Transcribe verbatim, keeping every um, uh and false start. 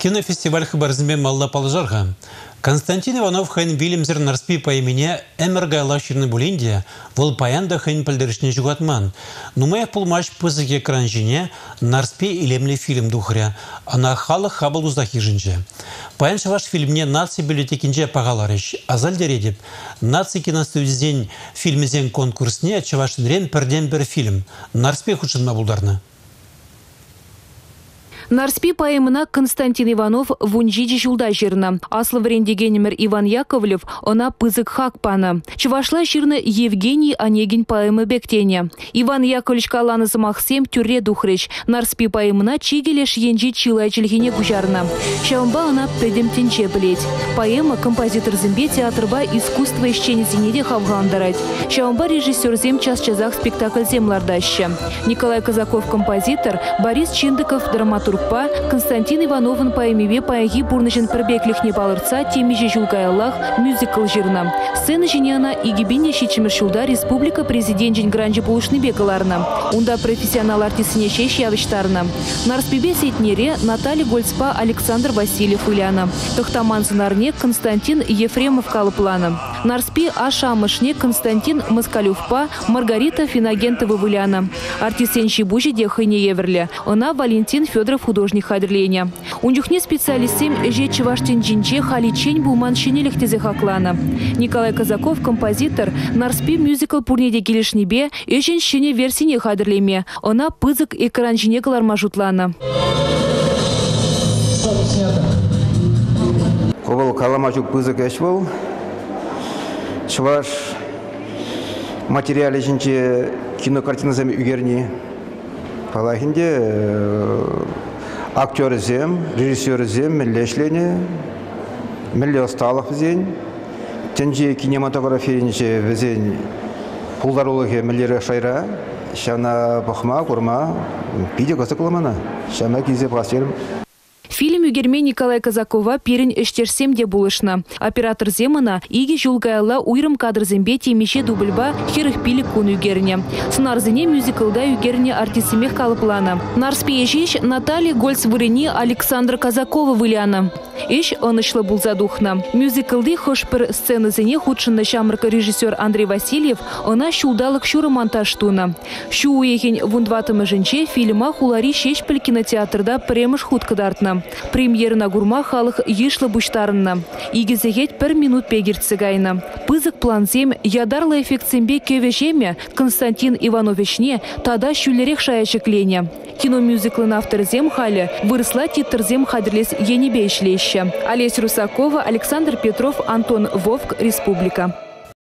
Кинофестиваль хабарзме малла положарга. Константин Иванов хэн Вильямзер нарспи по имени Эмерга Лаширны Булиндия, вол паянда хэн пальдершне жугатман. Нумая пулмаш пызыге кранжине нарспи илемли фильм духря, а на халық хабал узахи жинже. Паян шаваш фильмне наци библиотекинже пагаларыш, азаль дередеп. Наци киностудизен фильмезен конкурсне чавашын рен перден бер фильм. Нарспи худшынма булдарны. Нарспи поэмына Константин Иванов вунжиджи жулда жирна. Аслы врендегенемер Иван Яковлев, она пызык хакпана. Чувашла жирна Евгений Онегин поэмы бектене. Иван Яковлевич каланы замахсем тюрре духрыч. Нарспи поэмына чигелеш енжи чилай чельхине гужарна. Шаумба она предемтенче блеть. Поэма композитор зембе театрба искусство ищени зенеде хавгандарать. Шаумба режиссер зем час-часах спектакль землардаща. Николай Казаков композитор, Борис Чиндыков драматург. Константин Ивановын поэмеве паяги бурнышын пірбеклих не балырца темеже жулгайлах мюзикл жирна. Сцена женяна и гибине щичемер шулда республика президентжин гранжи полушны бекаларна. Унда профессионал артисыне шеш явыштарна. Нарспибе сетнере Наталья Гольцпа Александр Васильев Иляна. Тохтаман сценарне Константин Ефремов Калыплана. Нарспи Аша Амышне Константин Москалювпа Маргарита Финагентова Иляна. Артисен Шибужи Дехайне Еверле. Она Валентин Федоров художник хадрления. Унюхне специалистем жечи ваштин джинче халичень буман шинелих тезехаклана. Николай Казаков композитор Нарспи мюзикл пурнеде келешнебе ежен шине версине хадрлеме. Она пызык экран жинегалар мажутлана. Ковал каламажук пызык эшвал. Чваш материале жинче кинокартина зами үгерни. Палахинде актер зем, режиссер зем, миллешление, милле осталых зень, тенджи кинематография ниче везень, пулдарулыхе миллере шайра, шана бахма, курма, пиде косакламана, шана кизе пластерм. Фильм Югерме Николай Казакова перень эштерсем де булышна. Оператор земана иги жулгайла уйрым кадр зембети мище дубльба херых пили кун югерне. Сценарзине мюзиклда югерне артисимех калыплана. Нарспи ешиш Наталья Гольц-Вырыни Александра Казакова выляна. Иш онышлы булзадухна. Мюзиклды хошпер сцены зене худшынна шамрка режиссер Андрей Васильев, она щулдалык шура монтаж туна. Шу уехень вундватымы женче фильма хулари шешпель кинотеатрда премыш хуткадартна. Премьер на гурма халық ешлы буштарынна. Игезегет пер минут пегерцегайна. Пызык планзем ядарлы эффектсембе кевежеме Константин Ивановичне тада шүлерек шаячеклене. Киномюзиклын авторзем халі вырысла титрзем хадрлес енебе ишлеща. Олесь Русакова, Александр Петров, Антон Вовк, Республика.